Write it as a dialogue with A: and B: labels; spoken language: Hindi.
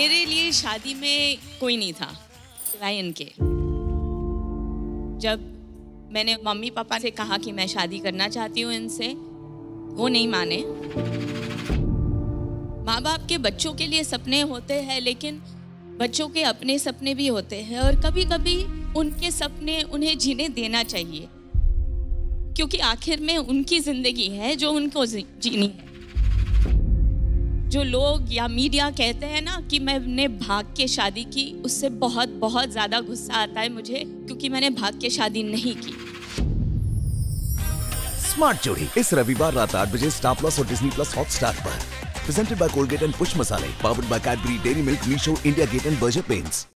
A: मेरे लिए शादी में कोई नहीं था सिवाय इनके। जब मैंने मम्मी पापा से कहा कि मैं शादी करना चाहती हूँ इनसे, वो नहीं माने। माँ बाप के बच्चों के लिए सपने होते हैं, लेकिन बच्चों के अपने सपने भी होते हैं और कभी कभी उनके सपने उन्हें जीने देना चाहिए, क्योंकि आखिर में उनकी जिंदगी है जो उनको जीनी है। जो लोग या मीडिया कहते हैं ना कि मैंने भाग के शादी की, उससे बहुत बहुत ज़्यादा गुस्सा आता है मुझे, क्योंकि मैंने भाग के शादी नहीं की।
B: स्मार्ट जोड़ी इस रविवार रात 8 बजे स्टार प्लस और डिज्नी प्लस हॉटस्टार पर। Presented by Colgate and Pushp Masale, powered by Cadbury Dairy Milk, Meesho, India Gate and Berger paints.